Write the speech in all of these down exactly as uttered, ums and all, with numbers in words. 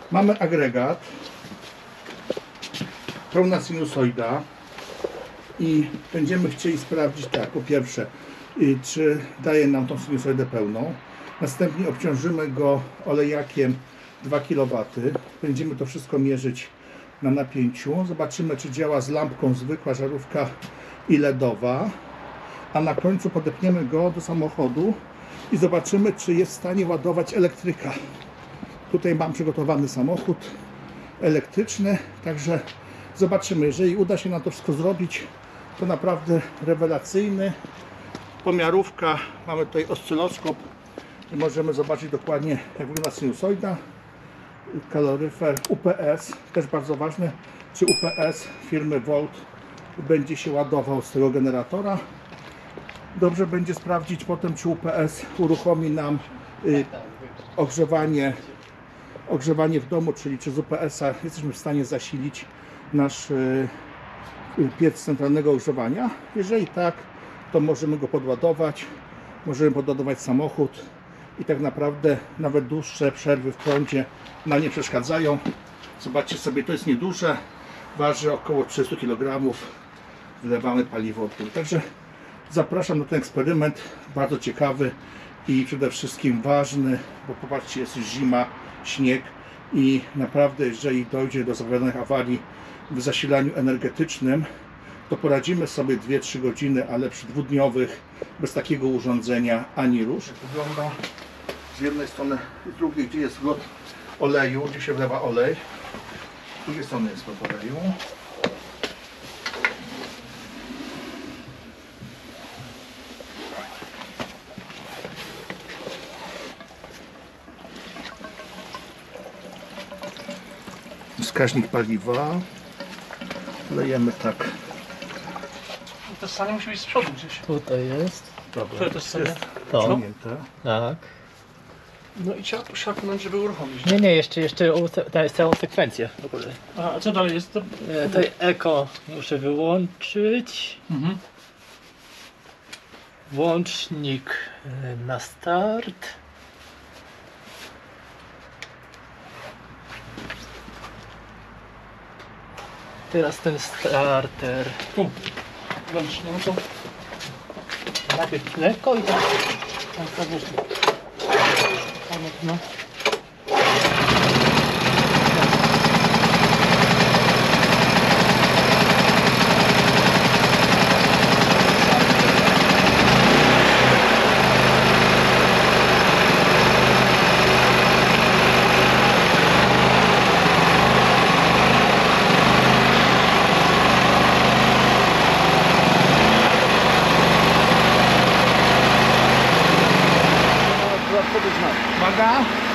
Mamy agregat, pełna sinusoida i będziemy chcieli sprawdzić tak, po pierwsze, czy daje nam tą sinusoidę pełną. Następnie obciążymy go olejakiem dwa kilowatów. Będziemy to wszystko mierzyć na napięciu. Zobaczymy, czy działa z lampką zwykła żarówka i ledowa. A na końcu podepniemy go do samochodu i zobaczymy, czy jest w stanie ładować elektryka. Tutaj mam przygotowany samochód elektryczny, także zobaczymy. Jeżeli uda się nam to wszystko zrobić, to naprawdę rewelacyjny. Pomiarówka, mamy tutaj oscyloskop i możemy zobaczyć dokładnie, jak wygląda sinusoida. Kaloryfer U P S, też bardzo ważne, czy U P S firmy Volt będzie się ładował z tego generatora. Dobrze będzie sprawdzić potem, czy U P S uruchomi nam y, ogrzewanie, ogrzewanie w domu, czyli czy z U P S-a jesteśmy w stanie zasilić nasz y, piec centralnego ogrzewania. Jeżeli tak, to możemy go podładować, możemy podładować samochód i tak naprawdę nawet dłuższe przerwy w prądzie nam nie przeszkadzają. Zobaczcie sobie, to jest nieduże, waży około trzysta kilogramów, wlewamy paliwo. Także zapraszam na ten eksperyment, bardzo ciekawy i przede wszystkim ważny, bo popatrzcie, jest już zima, śnieg i naprawdę jeżeli dojdzie do zapowiadanych awarii w zasilaniu energetycznym, to poradzimy sobie dwie trzy godziny, ale przy dwudniowych bez takiego urządzenia ani rusz. Wygląda z jednej strony i z drugiej, gdzie jest wlot oleju, gdzie się wlewa olej. Z drugiej strony jest wlot oleju. Wskaźnik paliwa. Lejemy tak. To stanie musi być z przodu gdzieś. Tutaj jest. Dobra, Które to stanie? To. wciągnięte. Tak. No i trzeba szarpnąć, żeby uruchomić. Nie, nie, jeszcze, jeszcze ta całą sekwencję w ogóle. A co dalej jest? To... E, Tutaj eko muszę wyłączyć. Mhm. Włącznik e, na start. Teraz ten starter. Tu. Włącz, no to... Najpierw lekko i tak. Tak, tak, właśnie. No. Uwaga!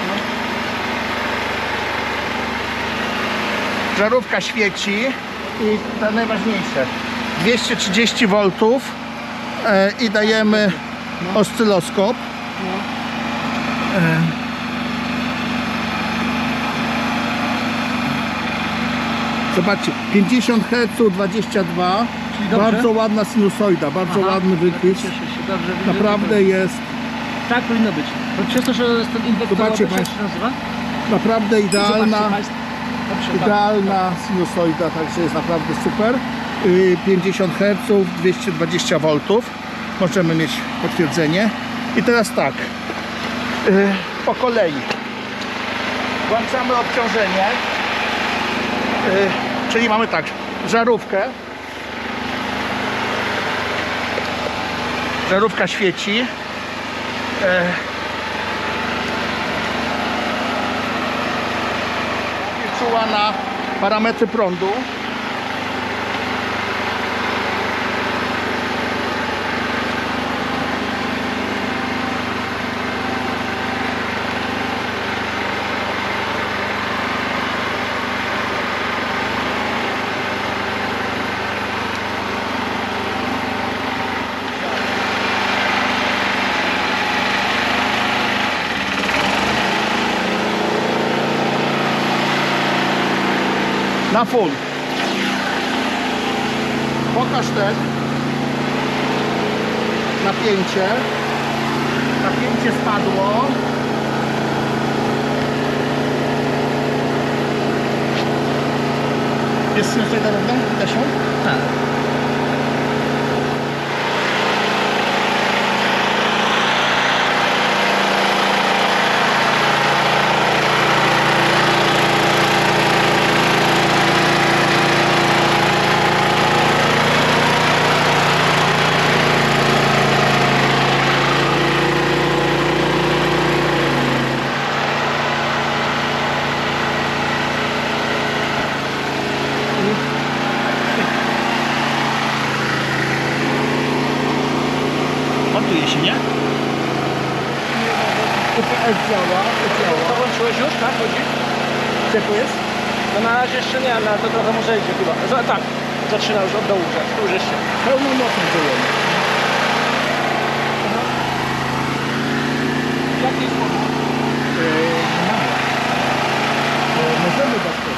Żarówka świeci i to najważniejsze, dwieście trzydzieści woltów e, i dajemy oscyloskop. E, zobaczcie, pięćdziesiąt herców, dwadzieścia dwa, bardzo ładna sinusoida, bardzo Aha, ładny wykres, cieszę się, dobrze, widzę, naprawdę że... jest. Tak powinno być. Bo przez to, że jest ten inwektor, Zobaczcie jak państwo. się nazywa? Naprawdę idealna, Zobaczcie państwo. Dobrze, idealna sinusoida, także jest naprawdę super. Yy, pięćdziesiąt herców, dwieście dwadzieścia woltów. Możemy mieć potwierdzenie. I teraz tak, yy, po kolei. Włączamy obciążenie. Yy, czyli mamy tak, żarówkę. Żarówka świeci. Yy. Czuła na parametry prądu. Na full. Pokaż ten. Napięcie. Napięcie spadło. Jest sinusoida równa, Lesiu? Tak. Montuje się, nie? U P S działa, to działa. Połączyłeś już, tak? Chodzi? Ciepło jest? No na razie jeszcze nie, ale to trochę może idzie chyba. Za, tak, zaczyna już od dołu, że tu już jeszcze. Pełną mocą działamy. Jaki jest powód? Yy, mała. To możemy dać to.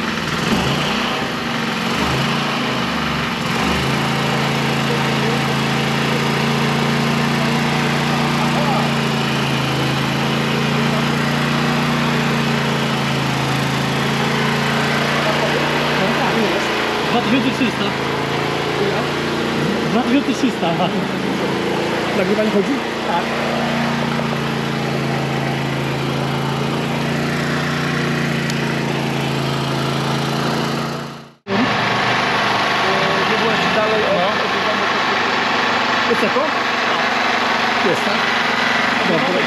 dwa tysiące trzysta. dwa tysiące trzysta. Nagrywanie chodzi? Tak. Nie było jeszcze dalej od od domu. Jest to? Jest, tak? Dobra.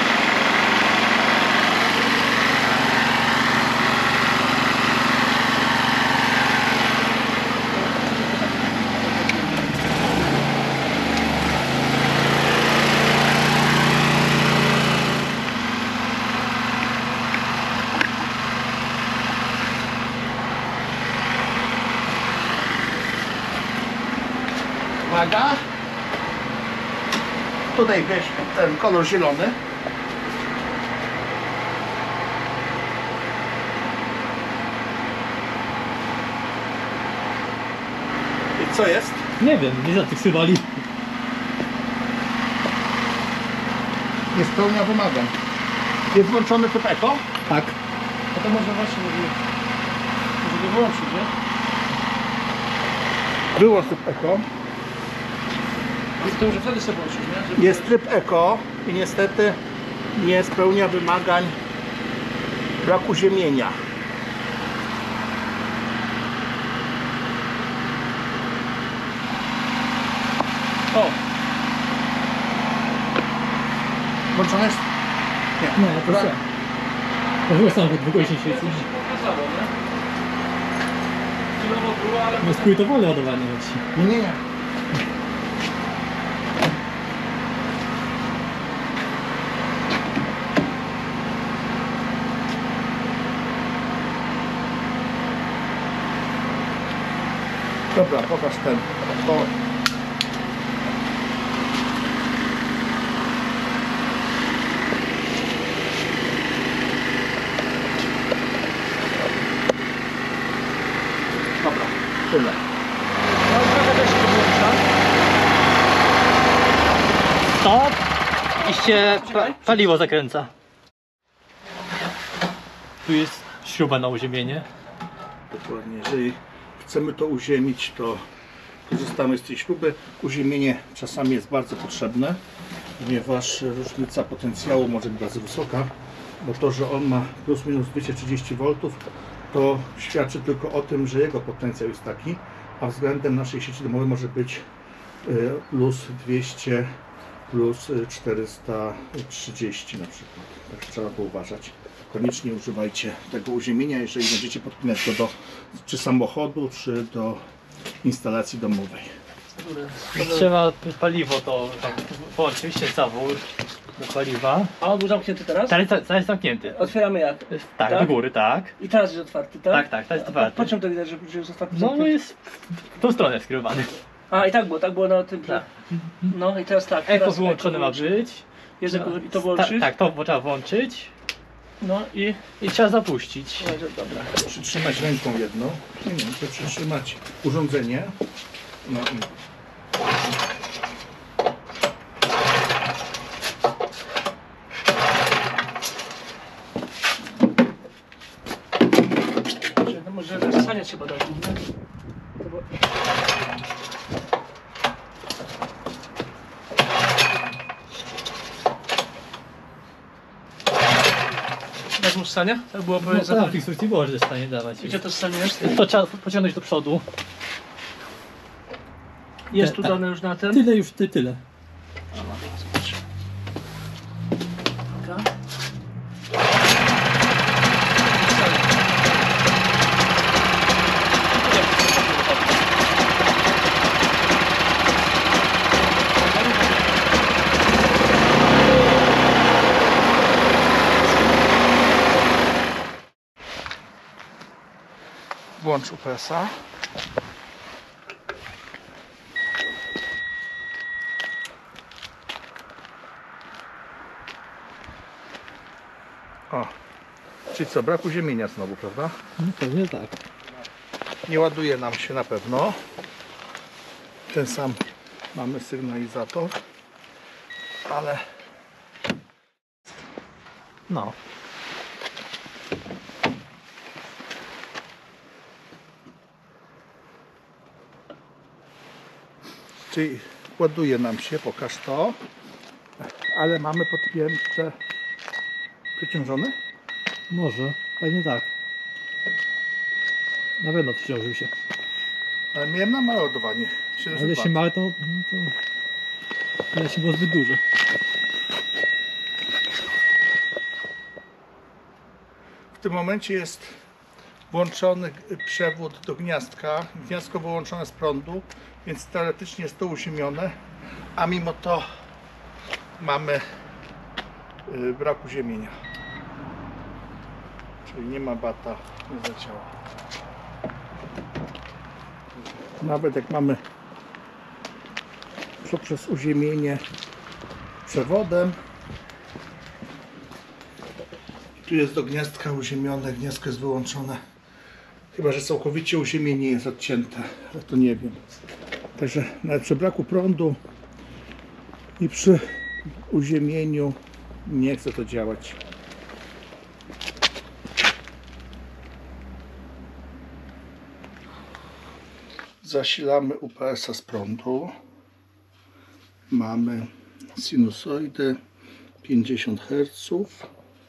Uwaga. Tutaj weź ten kolor zielony. I co jest? Nie wiem, nie zafiksowali. Nie spełnia wymagań. Jest włączony typ Eko? Tak. No to może właśnie, może, może go wyłączyć, nie? Było typ Eko. To może wtedy sobie włączyć, nie? Żeby... Jest tryb Eko i niestety nie spełnia wymagań braku ziemienia. O! Włączony jest? Nie, to Bra- co? To chyba samochód wygodnie się Coś się pokazało, nie? Chwilowo było, ale... No skrótowane ładowanie leci. Nie, nie, nie. Dobra, pokaż ten. To. Dobra, tyle. No i trochę też się wyłącza. Stop! I się pa paliwo zakręca. Tu jest śruba na uziemienie. Dokładnie, jeżeli chcemy to uziemić, to korzystamy z tej śruby. Uziemienie czasami jest bardzo potrzebne, ponieważ różnica potencjału może być bardzo wysoka, bo to, że on ma plus minus dwieście trzydzieści woltów, to świadczy tylko o tym, że jego potencjał jest taki, a względem naszej sieci domowej może być y, plus dwieście, plus czterysta trzydzieści na przykład. Tak trzeba było uważać. Koniecznie używajcie tego uziemienia, jeżeli będziecie podpinać go do czy samochodu, czy do instalacji domowej. Trzeba paliwo to tam włączyć, się zawór do paliwa. A on był zamknięty teraz? Teraz jest, teraz jest zamknięty. Otwieramy jak? Tak, Tak? do góry, tak. I teraz jest otwarty, tak? Tak, tak, teraz jest A po- otwarty. Po czym to widać, że, że jest otwarty? No, no zamknięty? jest w tą stronę skierowany. A i tak było, tak było na tym, że... Tak. No i teraz tak. Eko teraz wyłączone ma wyłączy. być. Jest eko, i to Ta, włączyć? tak, to trzeba włączyć No i... i trzeba zapuścić. No, że- dobra. Przytrzymać ręką jedną, nie wiem, to przytrzymać urządzenie. No i Że, no Może zasłaniać trzeba dać, nie? To bo... Dasz mu stanie? Tak było No powiedziane. tak, w instrukcji było, że jest w stanie dawać. Gdzie to stanie jest? To trzeba pociągnąć do przodu. Jest Te- tu tak. dane już na ten? Tyle już, ty, tyle. Zobacz. Taka. Włącz U P S-a. O, czyli co, brak uziemienia znowu, prawda? No pewnie tak. Nie ładuje nam się na pewno. Ten sam mamy sygnalizator, ale No. czyli ładuje nam się, pokaż to, ale mamy podpięte, przeciążone? Może, pewnie tak. Na pewno przyciążył się. Ale miałem na małe ładowanie. Ale jeśli małe, to, to, to jeśli było zbyt duże. W tym momencie jest włączony przewód do gniazdka, gniazdko wyłączone z prądu, więc teoretycznie jest to uziemione, a mimo to mamy y, brak uziemienia. Czyli nie ma bata, nie zacięła. Nawet jak mamy poprzez uziemienie przewodem, tu jest do gniazdka uziemione, gniazdko jest wyłączone. Chyba że całkowicie uziemienie jest odcięte, ale to nie wiem. Także nawet przy braku prądu i przy uziemieniu nie chce to działać. Zasilamy U P S-a z prądu. Mamy sinusoidę pięćdziesiąt herców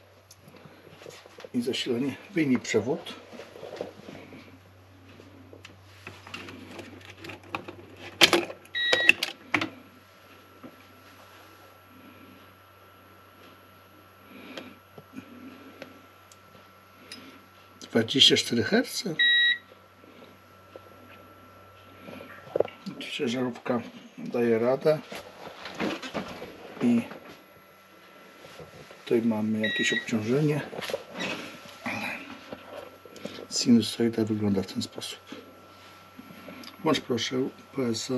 i zasilanie. Wyjmij przewód. dwadzieścia cztery herce. Ciężarówka daje radę i tutaj mamy jakieś obciążenie, ale sinusoida wygląda w ten sposób. Włącz proszę U P S-a.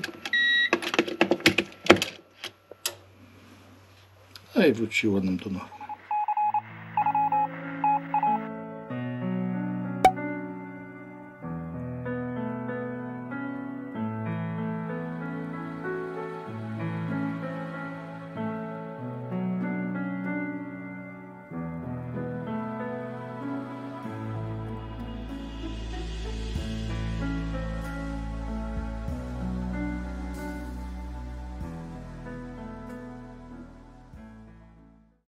No i wróciło nam do normy.